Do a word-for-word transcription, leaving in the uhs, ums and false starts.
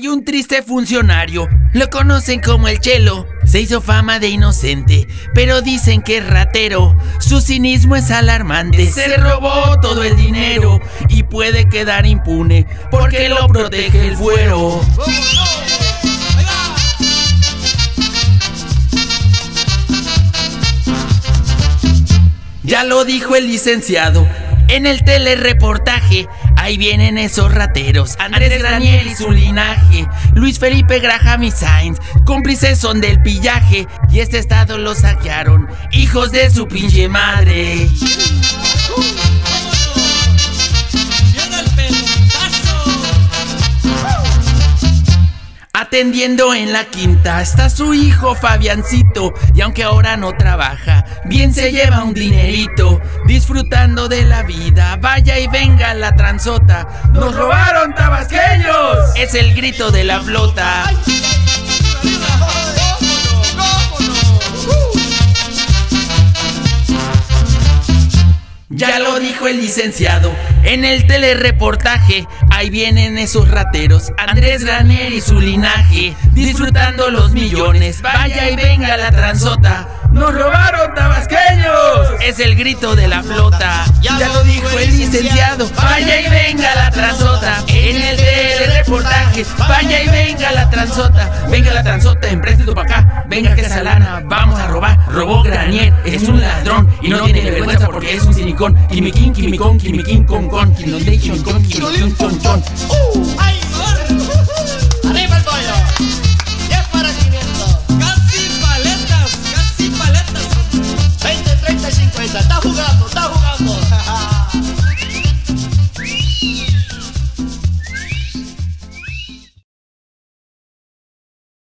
Hay un triste funcionario, lo conocen como el Chelo. Se hizo fama de inocente, pero dicen que es ratero. Su cinismo es alarmante, se robó todo el dinero y puede quedar impune porque lo protege el fuero. Ya lo dijo el licenciado en el telereportaje. Ahí vienen esos rateros, Andrés Granier y su linaje, Luis Felipe Graham y Sainz, cómplices son del pillaje, y este estado lo saquearon, hijos de su pinche madre. Atendiendo en la quinta está su hijo Fabiancito, y aunque ahora no trabaja, bien se lleva un dinerito, disfrutando de la vida, vaya y venga la transota. ¡Nos robaron, tabasqueños! Es el grito de la flota. Ya lo dijo el licenciado en el telereportaje. Ahí vienen esos rateros, Andrés Granier y su linaje, disfrutando los millones, vaya y venga la transota. ¡Nos robaron, tabasqueños! Es el grito de la flota. Ya lo dijo el licenciado, vaya y venga la transota. En el telereportaje, vaya y venga la transota. Venga la transota, empréstito pa' acá. Venga que esa lana vamos a robar. Robó Granier, es un ladrón y no tiene vergüenza porque es un silicón. Quimiquín, quimicón, quimiquín, con con. Quimidonde, quimicón, quimiquín, con con.